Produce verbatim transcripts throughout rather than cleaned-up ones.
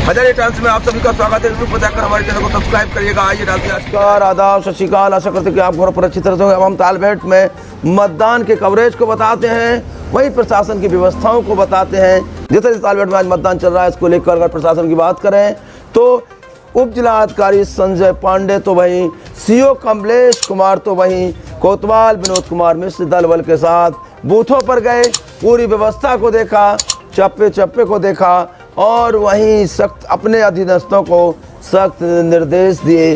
Hazare times में आप सभी का स्वागत है। यूट्यूब पर जाकर हमारे चैनल को सब्सक्राइब करिएगा। आइए डालते हैं। नमस्कार, आदाब, सत श्री अकाल। आशा करते हैं कि आप घर पर अच्छी तरह से होंगे। अब हम तालबेट में मतदान के कवरेज को बताते हैं, वहीं प्रशासन की व्यवस्थाओं को बताते हैं। जैसे तालबेट में आज मतदान चल रहा है, इसको लेकर अगर प्रशासन की बात करें तो उप जिलाधिकारी संजय पांडे तो वहीं सीओ कमलेश कुमार तो वहीं कोतवाल विनोद कुमार मिश्र दल बल के साथ बूथों पर गए, पूरी व्यवस्था को देखा, चप्पे चप्पे को देखा और वहीं सख्त अपने अधीनस्थों को सख्त निर्देश दिए।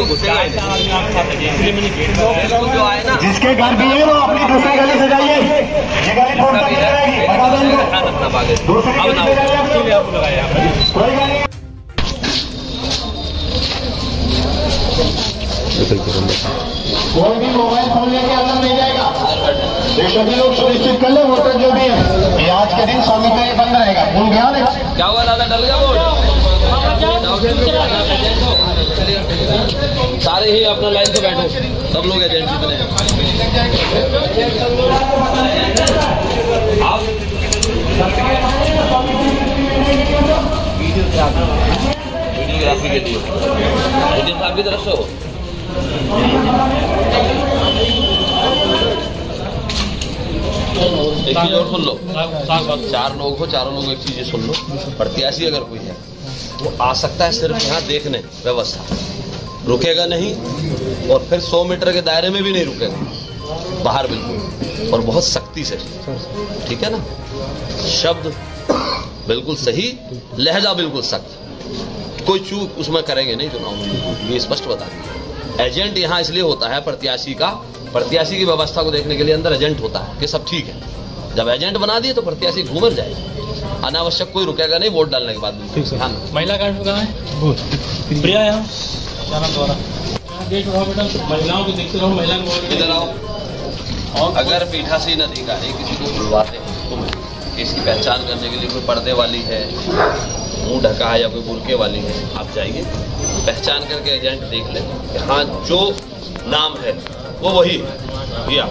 जिसके घर भी है वो अपनी दूसरी गली से जाइए। ये गली छोड़ कर जाएगी, बता दो दूसरी गली से जाइए। कोई गली कोई भी मोबाइल फोन लेके अंदर नहीं जाएगा। ये सभी लोग सुनिश्चित कर ले, वोटर जो भी है, ये आज के दिन सौ मीटर ये बंद रहेगा। फोन ध्यान है। क्या हुआ दादा, डल गया वोट? सारे ही अपना लाइन से बैठो, सब लोग एजेंट जितने हैं। आप वीडियोग्राफी के लिए एजेंट आपकी तरफ से हो। एक चीज और सुन लो, चार लोग हो, चारों लोग एक चीज सुन लो। प्रत्याशी अगर कोई है वो आ सकता है सिर्फ यहाँ देखने, व्यवस्था रुकेगा नहीं, और फिर सौ मीटर के दायरे में भी नहीं रुकेगा, बाहर बिल्कुल, और बहुत सख्ती से, ठीक है ना। शब्द बिल्कुल सही, लहजा बिल्कुल सख्त, कोई चूक उसमें करेंगे नहीं चुनाव में, ये स्पष्ट बता दिया। एजेंट यहाँ इसलिए होता है प्रत्याशी का, प्रत्याशी की व्यवस्था को देखने के लिए अंदर एजेंट होता है कि सब ठीक है। जब एजेंट बना दिए तो प्रत्याशी घूमर जाएगा, अनावश्यक कोई रुकेगा नहीं वोट डालने के बाद। महिला कार्ड कहाँ है? प्रिया यहाँ महिलाओं को देखते रहो, महिला इधर आओ। और अगर पीठासीन अधिकारी किसी को बुलवाते हैं तुम्हें इसकी पहचान करने के लिए, कोई पर्दे वाली है, मुंह ढका है, या कोई बुरके वाली है, आप जाइए पहचान करके एजेंट देख ले कि हाँ जो नाम है वो वही है।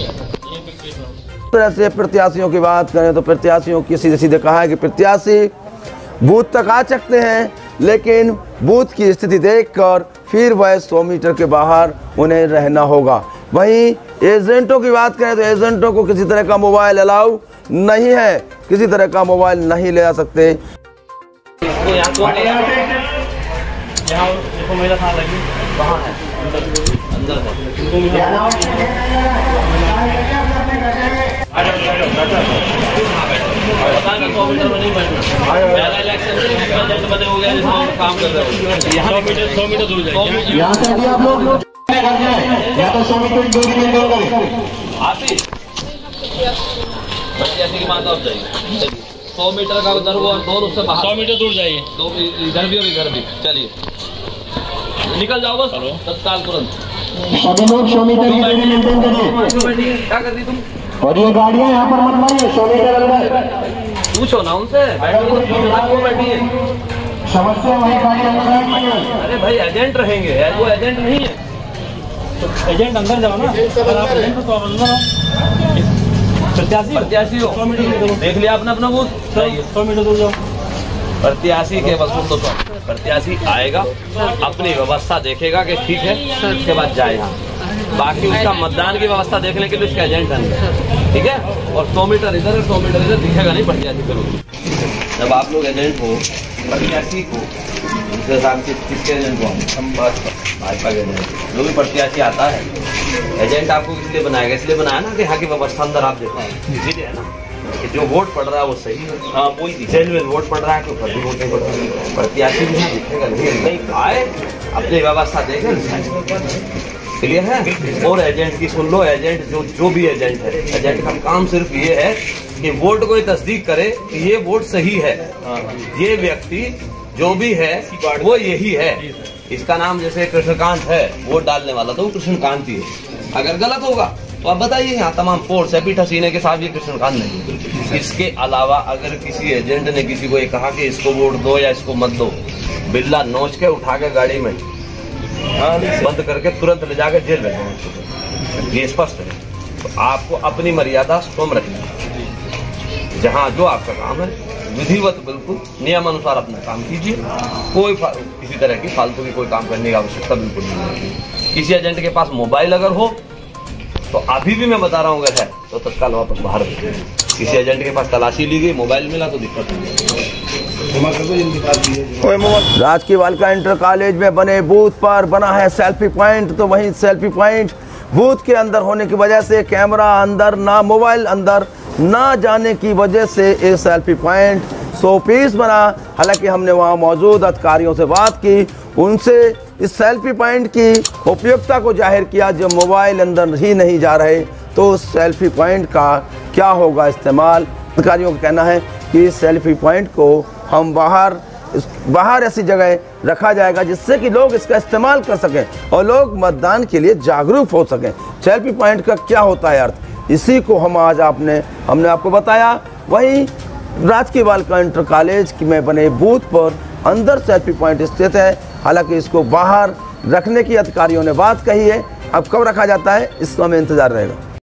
से प्रत्याशियों की बात करें तो प्रत्याशियों की सीधे सीधे कहा है कि प्रत्याशी बूथ तक आ सकते हैं, लेकिन बूथ की स्थिति देखकर फिर वह सौ मीटर के बाहर उन्हें रहना होगा। वहीं एजेंटों की बात करें तो एजेंटों को किसी तरह का मोबाइल अलाउ नहीं है, किसी तरह का मोबाइल नहीं ले आ सकते। यहाँ देखो मेरा खाना लगी वहाँ है, अंदर है। सौ मीटर में नहीं बैठना, पहला इलेक्शन एजेंट बने हो गया जिसमें काम कर रहे हो। यहाँ सौ मीटर सौ मीटर दूर जाइए। यहाँ से भी आप लोग या तो सौ मीटर दूर मेंटेन करें। आती प्रत्याशी की माता जाइए, सौ मीटर का उधर वो दो उससे बाहर सौ मीटर दूर जाइए, दो इधर भी और इधर भी। चलिए निकल जाओ बस तत्काल तुरंत। सभी लोग सौ मीटर की दूरी मेंटेन करिए। क्या कर दी तुम? और ये गाड़ियाँ यहाँ पर मत लाइए, सौ मीटर अंदर। पूछो ना उनसे, बैठो बैठिए। समस्या वही गाड़ी अंदर। अरे भाई एजेंट रहेंगे, वो एजेंट नहीं है तो एजेंट अंदर जाओ ना। अगर आप एजेंट तो अंदर प्रत्याशी प्रत्याशी हो, देख लिया आपने अपना बूथ, सौ मीटर दूर जाओ। प्रत्याशी के वसूल तो प्रत्याशी आएगा, अपनी व्यवस्था देखेगा कि ठीक है, उसके बाद जाएगा। बाकी उसका मतदान की व्यवस्था देखने के लिए उसका एजेंट है, ठीक है। और सौ मीटर इधर सौ मीटर इधर दिखेगा नहीं प्रत्याशी करोगे। जब आप लोग एजेंट हो, प्रत्याशी को किसके एजेंट को? हम भाजपा के एजेंट। जो भी प्रत्याशी आता है एजेंट आपको इसलिए बनाएगा, इसलिए बनाया ना कि यहाँ की व्यवस्था अंदर आप देखो, इसीलिए है ना कि जो वोट पड़ रहा है वो सही है। हाँ वही जेन्युइन वोट पड़ रहा है, कोई फर्जी वोट नहीं पड़ रहा है। प्रत्याशी भी यहाँ दिखेगा नहीं, आए अपनी व्यवस्था देखें, क्लियर है। और एजेंट की सुन लो, एजेंट जो जो भी एजेंट है, एजेंट का काम सिर्फ ये है कि वोट को तस्दीक करे कि ये वोट सही है, ये व्यक्ति जो भी है वो यही है। इसका नाम जैसे कृष्णकांत है, वोट डालने वाला तो वो कृष्णकांत ही है। अगर गलत होगा तो आप बताइए, यहाँ तमाम फोर्स है पीठासीन के साथ, ये कृष्णकांत नहीं। इसके अलावा अगर किसी एजेंट ने किसी को ये कहा कि इसको वोट दो या इसको मत दो, बिल्ला नोच के उठा के गाड़ी में बंद करके तुरंत ले जाकर जेल भेजना, ये स्पष्ट है। तो आपको अपनी मर्यादा स्वयं रखनी, जहाँ जो आपका काम है विधिवत बिल्कुल नियमानुसार अपना काम कीजिए। कोई किसी तरह की फालतू की कोई काम करने की आवश्यकता बिल्कुल नहीं है। किसी एजेंट के पास मोबाइल अगर हो तो अभी भी मैं बता रहा हूँ अगर है तो तत्काल वापस बाहर भेजिए। किसी एजेंट के पास तलाशी ली गई, मोबाइल मिला तो दिक्कत नहीं। राजकीय बालिका इंटर कॉलेज में बने बूथ पर बना है सेल्फी पॉइंट, तो वहीं सेल्फी पॉइंट बूथ के अंदर होने की वजह से कैमरा अंदर ना, मोबाइल अंदर ना जाने की वजह से ये सेल्फी पॉइंट सौ पीस बना। हालांकि हमने वहां मौजूद अधिकारियों से बात की, उनसे इस सेल्फी पॉइंट की उपयोगिता को जाहिर किया। जब मोबाइल अंदर ही नहीं जा रहे तो उस सेल्फी पॉइंट का क्या होगा इस्तेमाल। अधिकारियों का कहना है कि इस सेल्फी पॉइंट को हम बाहर बाहर ऐसी जगह रखा जाएगा जिससे कि लोग इसका इस्तेमाल कर सकें और लोग मतदान के लिए जागरूक हो सकें। सेल्फी पॉइंट का क्या होता है अर्थ, इसी को हम आज आपने हमने आपको बताया। वहीं राजकीय बालिका इंटर कॉलेज में बने बूथ पर अंदर सेल्फी पॉइंट स्थित है। हालांकि इसको बाहर रखने की अधिकारियों ने बात कही है। अब कब रखा जाता है इसका हमें इंतजार रहेगा।